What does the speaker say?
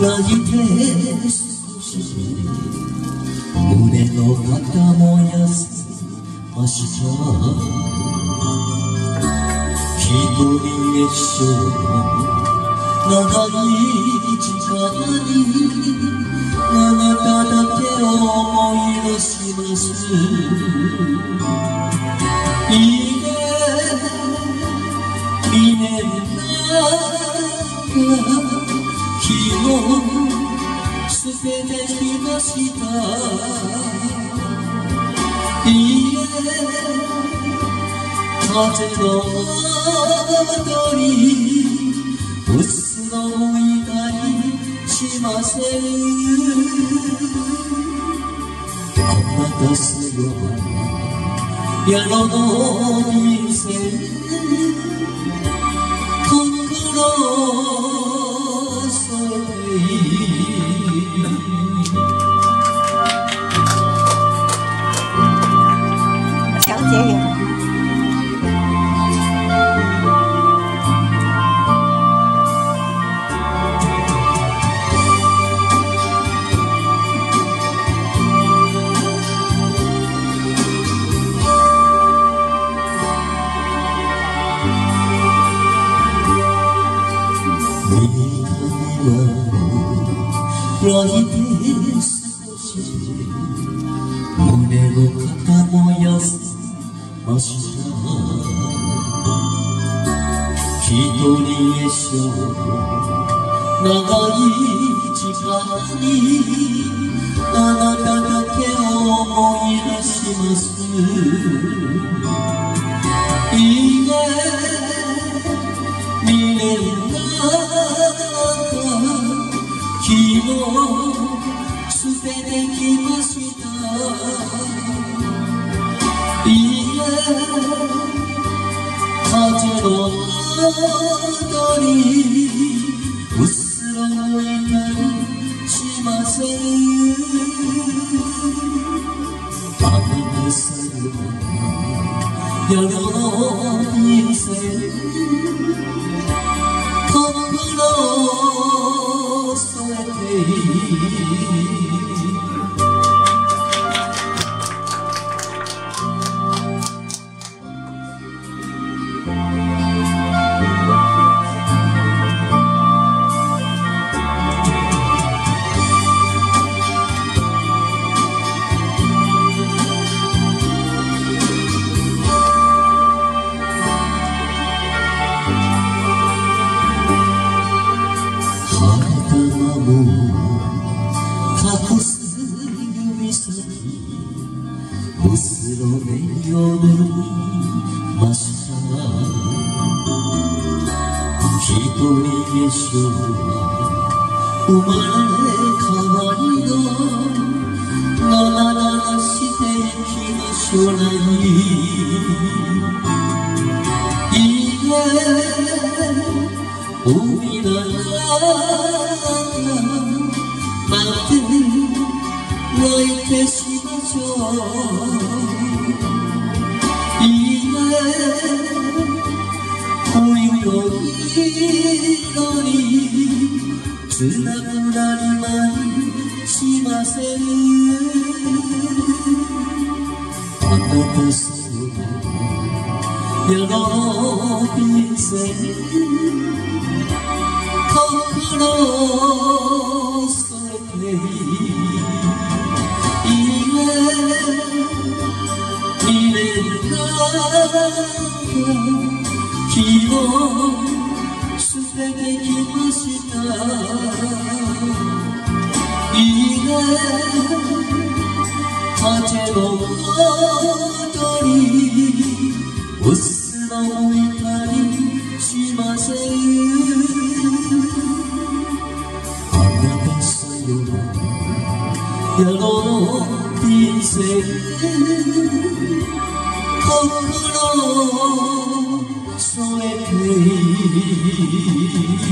泣いて少し胸の肩も休ました一人へしょ長い時間にあなただけを思い出しますいいね2年昨日捨ててきましたいいえ風の鳥うっすら思いたりしませんあなたすよ宿の人生心添えて小姐有。 泣いて少し胸の肩も休ました一人へしょ長い時間にあなただけを思い出しますいいね2年昨日捨ててきましたいいえ風の鳥うっすら置いたりしませんあなたさえは宿の人生心添えて隠す指先うっすら目を塗りました一人へしょ生まれ変わりのななしていきましょういいね海だ待って泣いてしましょういいね冬の色につなぐなりましませんあなたそう宿の人生心添えていいね2年昨日捨ててきましたいいね風の鳥うっすら置いたりしません宿の人生心添えて